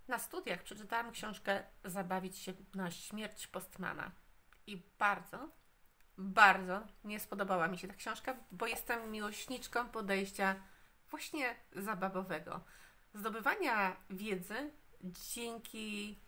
Na studiach przeczytałam książkę Zabawić się na śmierć Postmana i bardzo nie spodobała mi się ta książka, bo jestem miłośniczką podejścia właśnie zabawowego. Zdobywania wiedzy dzięki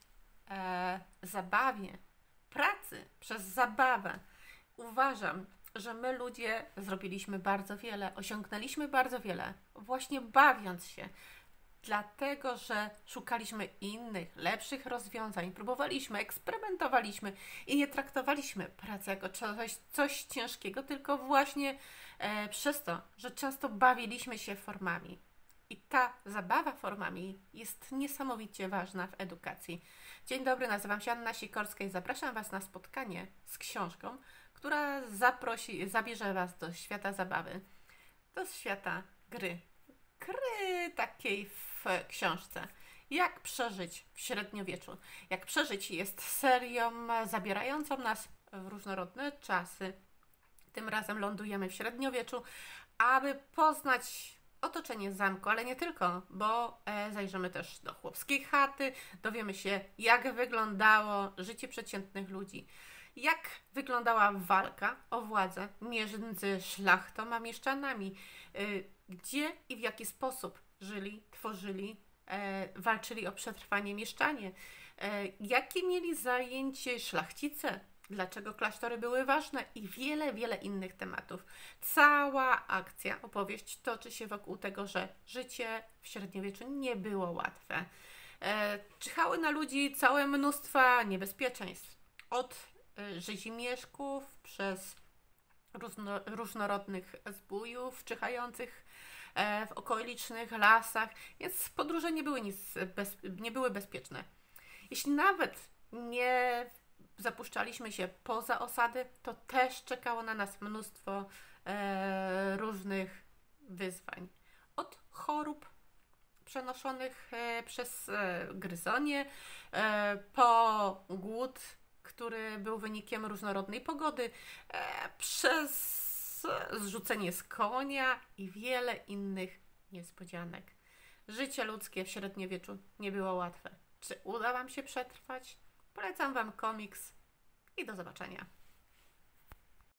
zabawie, pracy przez zabawę. Uważam, że my ludzie zrobiliśmy bardzo wiele, osiągnęliśmy bardzo wiele, właśnie bawiąc się. Dlatego, że szukaliśmy innych, lepszych rozwiązań, próbowaliśmy, eksperymentowaliśmy i nie traktowaliśmy pracy jako coś ciężkiego, tylko właśnie przez to, że często bawiliśmy się formami. I ta zabawa formami jest niesamowicie ważna w edukacji. Dzień dobry, nazywam się Anna Sikorska i zapraszam Was na spotkanie z książką, która zabierze Was do świata zabawy, do świata gry. Gry takiej w książce. Jak przeżyć w średniowieczu? Jak przeżyć jest serią zabierającą nas w różnorodne czasy. Tym razem lądujemy w średniowieczu, aby poznać otoczenie zamku, ale nie tylko, bo zajrzymy też do chłopskiej chaty, dowiemy się, jak wyglądało życie przeciętnych ludzi, jak wyglądała walka o władzę między szlachtą a mieszczanami, gdzie i w jaki sposób żyli, tworzyli, walczyli o przetrwanie mieszczanie, jakie mieli zajęcie szlachcice, dlaczego klasztory były ważne i wiele innych tematów. Cała akcja, opowieść toczy się wokół tego, że życie w średniowieczu nie było łatwe. Czyhały na ludzi całe mnóstwa niebezpieczeństw. Od rzezimieszków przez różnorodnych zbójów czyhających w okolicznych lasach, więc podróże nie były bezpieczne. Jeśli nawet nie zapuszczaliśmy się poza osady, to też czekało na nas mnóstwo różnych wyzwań. Od chorób przenoszonych przez gryzonie, po głód, który był wynikiem różnorodnej pogody, przez zrzucenie z konia i wiele innych niespodzianek. Życie ludzkie w średniowieczu nie było łatwe. Czy uda Wam się przetrwać? Polecam Wam komiks i do zobaczenia.